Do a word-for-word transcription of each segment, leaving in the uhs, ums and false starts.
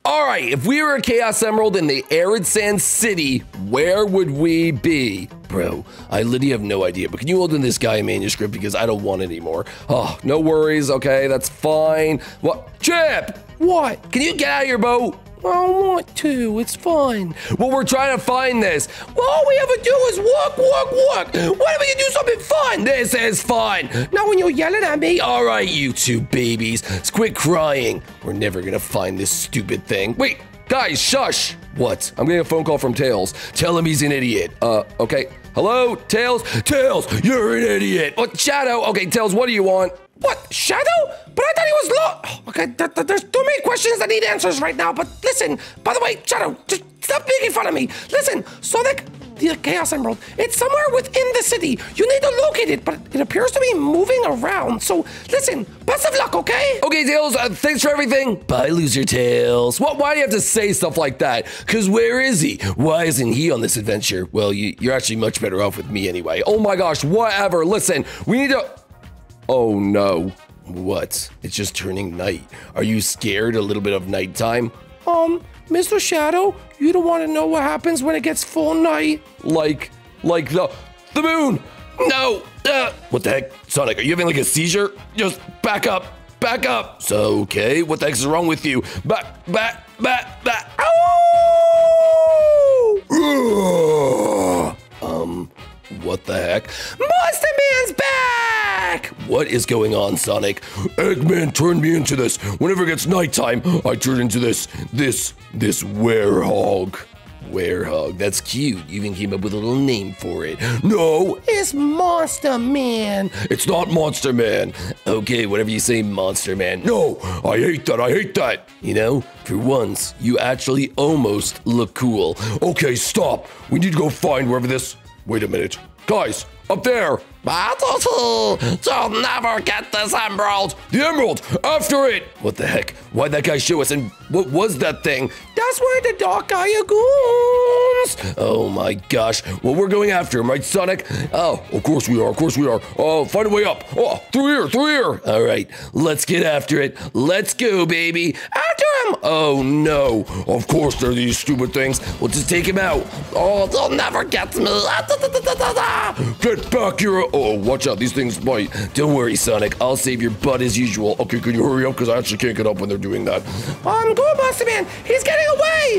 All right, if we were a Chaos Emerald in the Arid Sand City, where would we be? Bro, I literally have no idea, but can you hold in this guy manuscript because I don't want it anymore. Oh, no worries, okay, that's fine. What? Chip! What? Can you get out of your boat? I don't want to, it's fine. Well, we're trying to find this. Well, all we have to do is walk, walk, walk. Why don't we do something fun? This is fun. Not when you're yelling at me. All right, you two babies, let's quit crying. We're never gonna find this stupid thing. Wait, guys, shush. What? I'm getting a phone call from Tails. Tell him he's an idiot. Uh, okay. Hello, Tails? Tails, you're an idiot. What, Shadow? Okay, Tails, what do you want? What, Shadow? But I thought he was lost. Okay, th th there's too many questions that need answers right now. But listen, by the way, Shadow, just stop making fun of me. Listen, Sonic, the Chaos Emerald, it's somewhere within the city. You need to locate it, but it appears to be moving around. So listen, best of luck, okay? Okay, Tails, uh, thanks for everything. Bye, loser Tails. What? Why do you have to say stuff like that? Because where is he? Why isn't he on this adventure? Well, you, you're actually much better off with me anyway. Oh my gosh, whatever. Listen, we need to... Oh no. What? It's just turning night. Are you scared a little bit of nighttime? Um, Mister Shadow, you don't want to know what happens when it gets full night? Like, like the, the moon. No. Uh, what the heck? Sonic, are you having like a seizure? Just back up, back up. So, okay, what the heck is wrong with you? Back, back, back, back. Ow! Um, what the heck? Monster Man's back! What is going on, Sonic? Eggman turned me into this. Whenever it gets nighttime, I turn into this, this, this werehog. Werehog, that's cute. You even came up with a little name for it. No, it's Monster Man. It's not Monster Man. Okay, whatever you say, Monster Man. No, I hate that, I hate that. You know, for once, you actually almost look cool. Okay, stop. We need to go find wherever this... Wait a minute. Guys, up there. You'll never get this emerald. The emerald, after it. What the heck? Why'd that guy show us? And what was that thing? That's where the Dark Gaia goons. Oh my gosh. Well, we're going after him, right, Sonic? Oh, of course we are. Of course we are. Oh, find a way up. Oh, through here, through here. All right, let's get after it. Let's go, baby. After him. Oh no. Of course they're these stupid things. We'll just take him out. Oh, they'll never get me. Get back here. Oh, watch out. These things bite. Don't worry, Sonic. I'll save your butt as usual. Okay, can you hurry up? Because I actually can't get up when they're doing that. I'm going, Monster Man. He's getting away.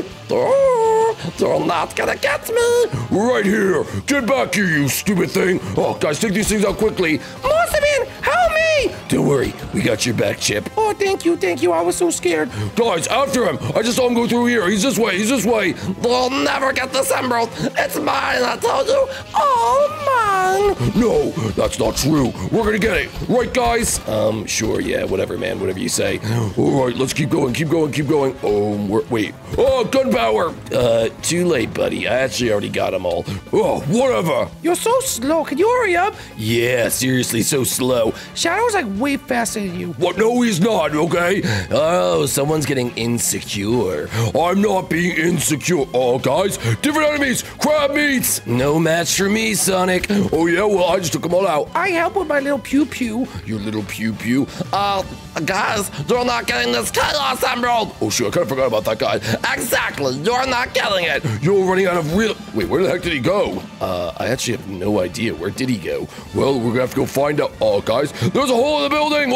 Oh, they're not going to get me. Right here. Get back here, you stupid thing. Oh, guys, take these things out quickly. Monster Man, help me. Don't worry. We got your back, Chip. Oh, thank you. Thank you. I was so scared. Guys, after him. I just saw him go through here. He's this way. He's this way. They'll never get this emerald. It's mine, I told you. Oh, mine. No, that's not true. We're gonna get it. Right, guys? Um, sure, yeah, whatever, man. Whatever you say. All right, let's keep going, keep going, keep going. Oh, we're, wait. Oh, gun power. Uh, too late, buddy. I actually already got them all. Oh, whatever. You're so slow. Can you hurry up? Yeah, seriously, so slow. Shadow's like way faster than you. What? No, he's not, okay? Oh, someone's getting insecure. I'm not being insecure. Oh, guys, different enemies. Crab meats. No match for me, Sonic. Oh, yeah, well, I just took them all out. I help with my little pew-pew. Your little pew-pew. Uh, guys, you're not getting this Chaos Emerald. Oh, shoot, I kind of forgot about that guy. Exactly, you're not getting it. You're running out of real... Wait, where the heck did he go? Uh, I actually have no idea. Where did he go? Well, we're gonna have to go find out. Oh, guys, there's a hole in the building.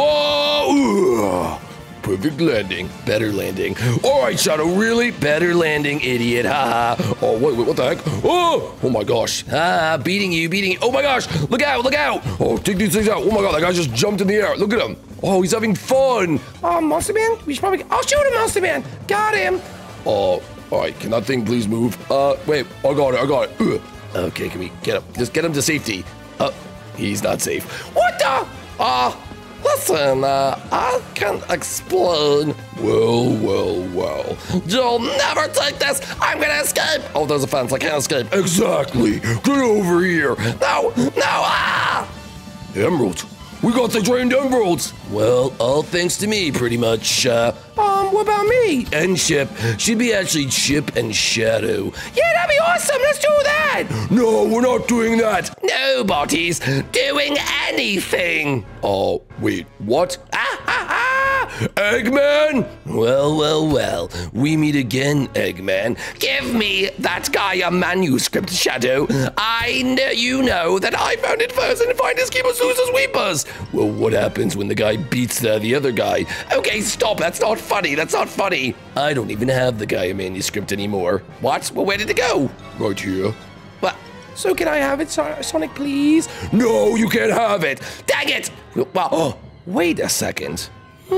Whoa! Perfect landing. Better landing. All right, Shadow, really? Better landing, idiot. Ha ha. Oh, wait, wait, what the heck? Oh, oh my gosh. Ah, beating you, beating you. Oh my gosh. Look out, look out. Oh, take these things out. Oh my God, that guy just jumped in the air. Look at him. Oh, he's having fun. Oh, Monster Man? We should probably... I'll shoot him, Monster Man. Got him. Oh, all right. Can that thing please move? Uh, wait. I got it. I got it. Ugh. Okay, can we get him? Just get him to safety. Uh, he's not safe. What the? Uh... Listen, uh, I can explain. Well, well, well. You'll never take this. I'm gonna escape. Oh, there's a fence. I can't escape. Exactly. Get over here. No, no, ah! Emeralds. We got the drained emeralds. Well, all thanks to me, pretty much. Uh, um, what about me? And Chip. Should be actually Chip and Shadow. Yeah, that'd be awesome. Let's do that. No, we're not doing that. Nobody's doing anything. Oh, wait, what? Ah, ah, ah! Eggman? Well, well, well. We meet again, Eggman. Give me that Gaia manuscript, Shadow. I know you know that I found it first and find his keepers, losers, weepers. Well, what happens when the guy beats the, the other guy? Okay, stop. That's not funny. That's not funny. I don't even have the Gaia manuscript anymore. What? Well, where did it go? Right here. What? So can I have it, Sonic, please? No, you can't have it. Dang it. Well, oh, wait a second.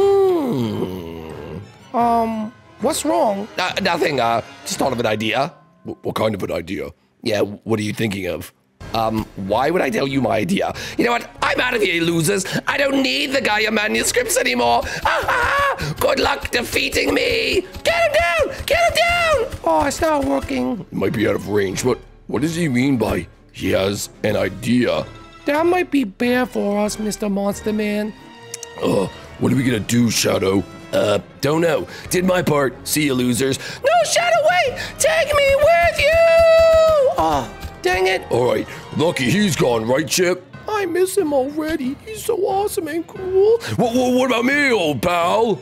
Hmm. Um, what's wrong? Uh, nothing. Uh, just thought of an idea. W what kind of an idea? Yeah, what are you thinking of? Um, why would I tell you my idea? You know what? I'm out of here, you losers. I don't need the Gaia manuscripts anymore. Ah, good luck defeating me. Get him down! Get him down! Oh, it's not working. It might be out of range, but what does he mean by he has an idea? That might be bad for us, Mister Monster Man. Uh, what are we gonna do, Shadow? Uh, don't know. Did my part. See you, losers. No, Shadow, wait! Take me with you! Oh, dang it. All right, lucky he's gone, right, Chip? I miss him already. He's so awesome and cool. What, what, what about me, old pal?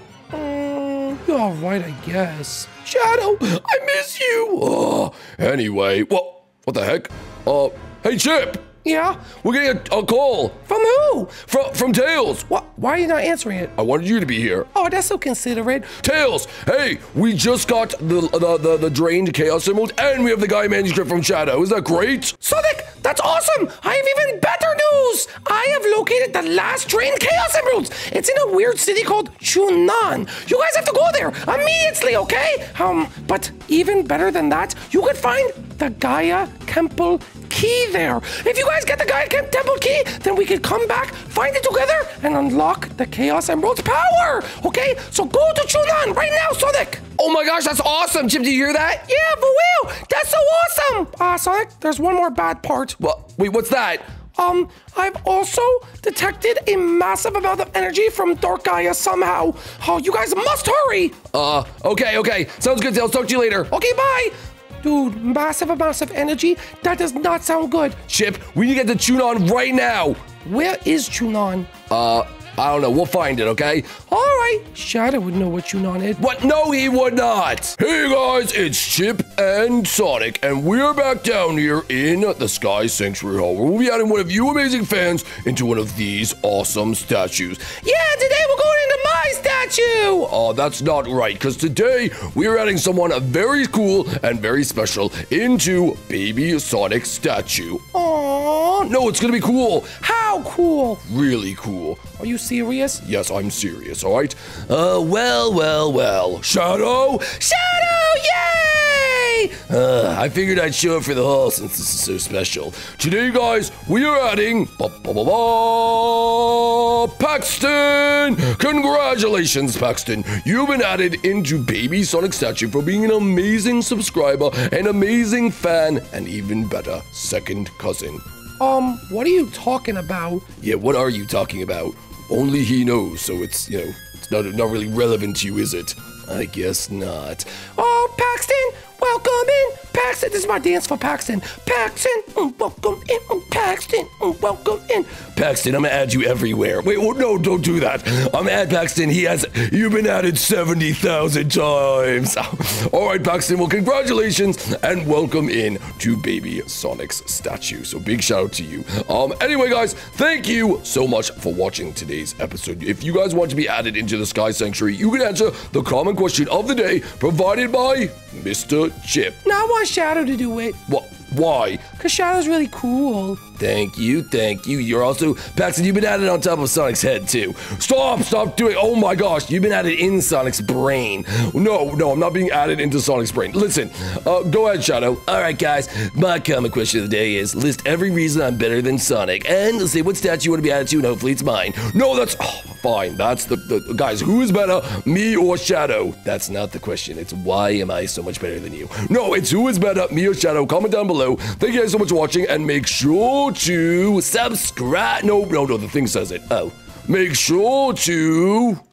Mm, you're all right, I guess. Shadow, I miss you. Uh, anyway, what, what the heck? Uh, hey, Chip. Yeah? We're getting a, a call. From who? From from Tails. What? Why are you not answering it? I wanted you to be here. Oh, that's so considerate. Tails, hey, we just got the the the, the drained Chaos Emerald, and we have the Gaia manuscript from Shadow. Is that great? Sonic, that's awesome. I have even better news. I have located the last drained Chaos Emeralds. It's in a weird city called Chunan. You guys have to go there immediately, okay? Um, but even better than that, you could find the Gaia Temple key there. If you guys get the Gaia Temple key, then we can come back, find it together, and unlock the Chaos Emerald's power. Okay, so go to Chunan right now, Sonic. Oh my gosh, that's awesome. Chip, did you hear that? Yeah, for real. That's so awesome. Ah, uh, Sonic, there's one more bad part. What? Wait, what's that? Um, I've also detected a massive amount of energy from Dark Gaia somehow. Oh, you guys must hurry. Uh, okay, okay. Sounds good, Tails. Talk to you later. Okay, bye. Dude, massive amounts of energy? That does not sound good. Chip, we need to get to Chunan right now. Where is Chunan? Uh, I don't know. We'll find it, okay? All right. Shadow would know what Chunan is. What? No, he would not. Hey, guys, it's Chip and Sonic, and we're back down here in the Sky Sanctuary Hall, where we'll be adding one of you amazing fans into one of these awesome statues. Yeah, today we're going into my statue. Oh, that's not right, because today we're adding someone very cool and very special into Baby Sonic's statue. Aww. No, it's going to be cool. How cool? Really cool. Are you serious? Yes, I'm serious, all right? Uh, well, well, well. Shadow? Shadow, yay! Uh, I figured I'd show up for the haul since this is so special. Today, guys, we are adding ba, ba, ba, ba, Paxton! Congratulations, Paxton. You've been added into Baby Sonic statue for being an amazing subscriber, an amazing fan, and even better, second cousin. Um, what are you talking about? Yeah, what are you talking about? Only he knows, so it's, you know, it's not, not really relevant to you, is it? I guess not. Oh, Paxton, welcome in. Paxton, this is my dance for Paxton. Paxton, mm, welcome in. Mm, Paxton, mm, welcome in. Paxton, I'm gonna add you everywhere. Wait, well, no, don't do that. I'm gonna add Paxton. He has, you've been added seventy thousand times. All right, Paxton, well, congratulations and welcome in to Baby Sonic's statue. So big shout out to you. Um, anyway, guys, thank you so much for watching today's episode. If you guys want to be added into the Sky Sanctuary, you can answer the common question of the day provided by Mister Chip. Now I want Shadow to do it. What? Why? Because Shadow's really cool. Thank you, thank you. You're also, Paxton, you've been added on top of Sonic's head, too. Stop, stop doing, oh my gosh, you've been added in Sonic's brain. No, no, I'm not being added into Sonic's brain. Listen, uh, go ahead, Shadow. All right, guys, my common question of the day is, list every reason I'm better than Sonic, and say what statue you want to be added to, and hopefully it's mine. No, that's, oh, fine, that's the, the, guys, who is better, me or Shadow? That's not the question, it's why am I so much better than you? No, it's who is better, me or Shadow? Comment down below. Thank you guys so much for watching, and make sure to subscribe. No, no, no, the thing says it. Oh. Make sure to